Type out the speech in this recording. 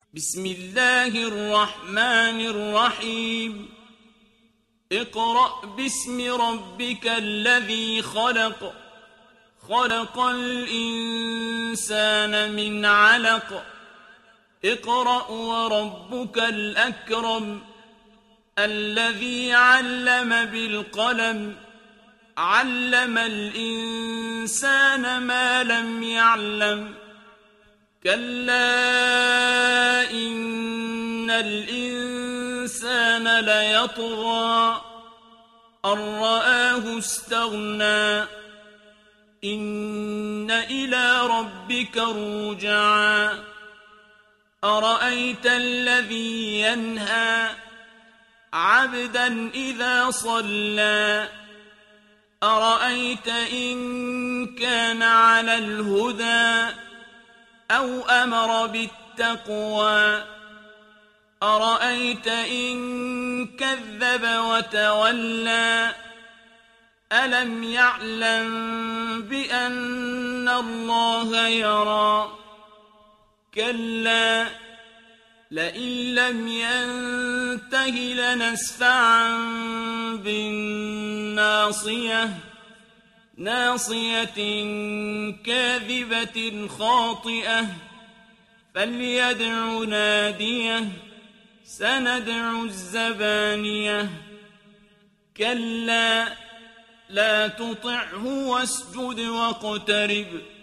بسم الله الرحمن الرحيم اقرأ باسم ربك الذي خلق خلق الإنسان من علق اقرأ وربك الأكرم الذي علم بالقلم علم الإنسان ما لم يعلم كلا إن الإنسان ليطغى أن رآه استغنى إن إلى ربك الرجعى أرأيت الذي ينهى عبدا إذا صلى أرأيت إن كان على الهدى أو أمر بالتقوى أرأيت إن كذب وتولى ألم يعلم بأن الله يرى كلا لئن لم ينته لنسفعا بالناصية ناصية كاذبة خاطئة فليدع ناديه سندع الزبانية كلا لا تطعه واسجد واقترب